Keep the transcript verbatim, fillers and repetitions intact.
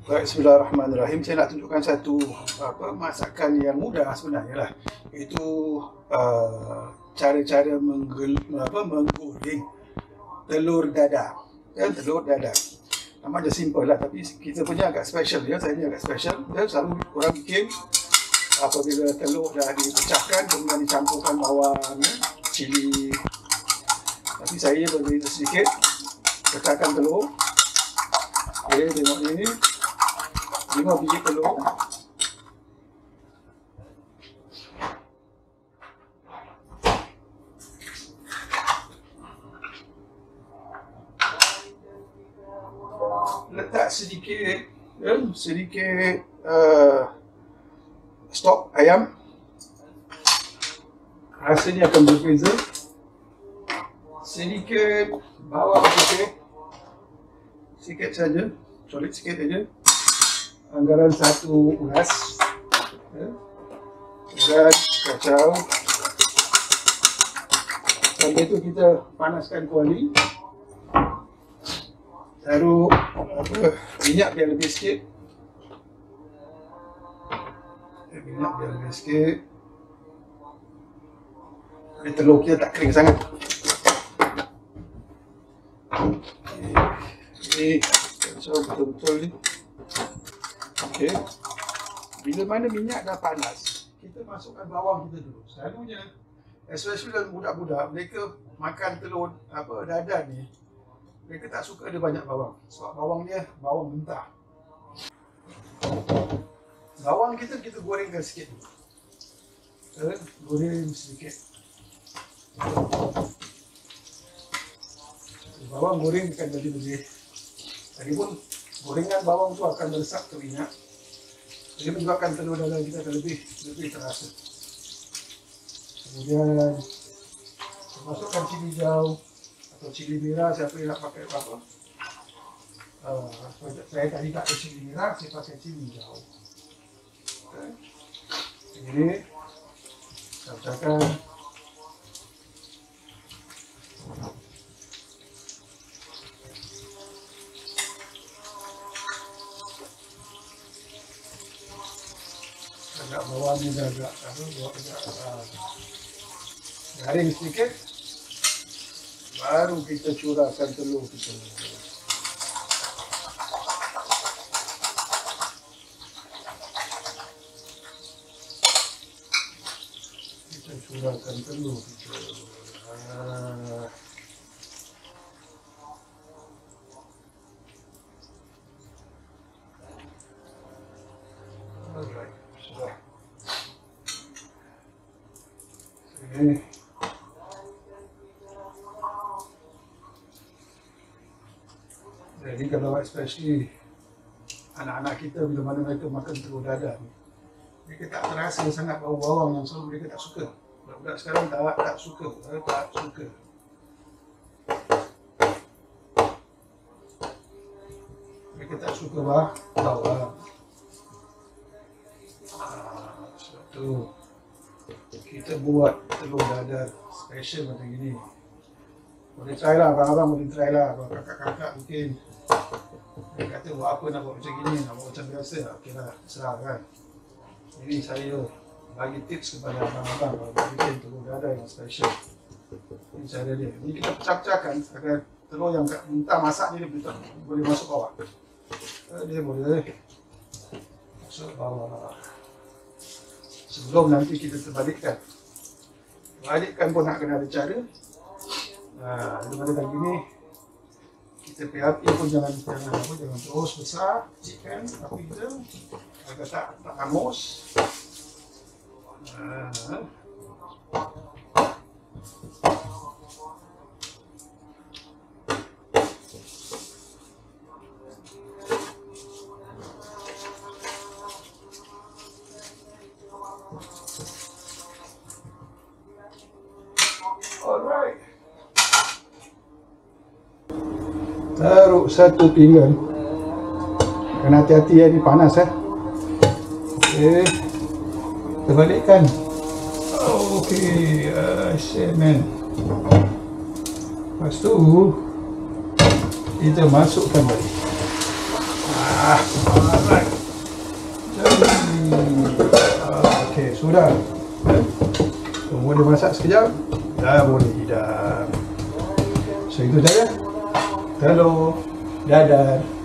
Baik, bismillahirrahmanirrahim. Saya nak tunjukkan satu apa masakan yang mudah sebenarnya lah. Itu uh, cara-cara menggel, apa, menggoreng telur dadar. Ya, telur dadar. Namanya simple lah, tapi kita punya agak special ya. Saya ni agak special. Ya, selalu orang bikin apabila telur dah dipecahkan kemudian dicampurkan bawang, ya, cili. Tapi saya berbeza sedikit. Pecahkan telur. Okey, tengok ni. lima biji telur. Letak sedikit ya, sedikit uh, stok ayam. Rasanya akan berbeza. Sedikit bawang putih. Sikit saja, solid sikit saja. Anggaran satu ulas, ya. Dan kacau. Sampai itu kita panaskan kuali. Taruh apa, minyak biar lebih sikit. Minyak biar lebih sikit. Ini telur kita tak kering sangat. Ini kacau betul-betul ni. Okey. Bila mana minyak dah panas, kita masukkan bawang kita dulu. Selalunya, especially dalam budak-budak, mereka makan telur apa dadar ni, mereka tak suka ada banyak bawang. Sebab bawang dia bawang mentah. Bawang kita kita gorengkan sikit dulu. Eh, goreng sedikit. Bawang goreng akan jadi lebih. Lagipun gorengan bawang tu akan meresap ke minyak. Jadi menyebabkan telur dadar kita akan lebih lebih terasa. Kemudian masukkan cili hijau atau cili merah, siapa yang nak pakai apa. Uh, saya tadi tak ada cili merah, saya pakai cili hijau. Okay. Ini saya pecahkan. Agak bawang ni dah agak apa, agak uh, garing sedikit. Baru kita curahkan telur kita. Kita curahkan telur kita. Uh, Alright. Okay. Jadi kalau especially anak-anak kita bila mana mereka makan telur dadar ni, mereka tak terasa sangat bau bawang yang selalu mereka tak suka. Budak-budak sekarang tak tak suka, tak suka. Mereka tak suka bah bawang. Ah, sebab tu kita buat telur dadar special macam gini. Boleh try lah, abang-abang boleh try lah. Kalau kakak-kakak mungkin dia kata buat apa nak buat macam gini, nak buat macam biasa, ok lah, serah kan. Jadi saya bagi tips kepada abang-abang kalau nak bikin telur dadar yang special. Ini cara dia. Ini kita pecah-pecahkan agar telur yang mentah masak ni dia boleh masuk bawah. Dia boleh masuk bawah. Sebelum nanti kita terbalikkan. Balikkan pun nak kena ada cara. Nah, daripada lagi ni kita P api pun jangan jangan apa jangan terus besar, kecilkan api kita agar tak tak hangus. Nah. Alright. Taruh satu pinggan. Kena hati-hati ya, ni panas eh. Okey. Terbalikkan. Okey, asyik man. Lepas tu kita masukkan balik. Ah, alright. Jadi, ah, okey, sudah. Tunggu dia masak sekejap. Dah boleh hidang. So itu saja. Hello. Dadah.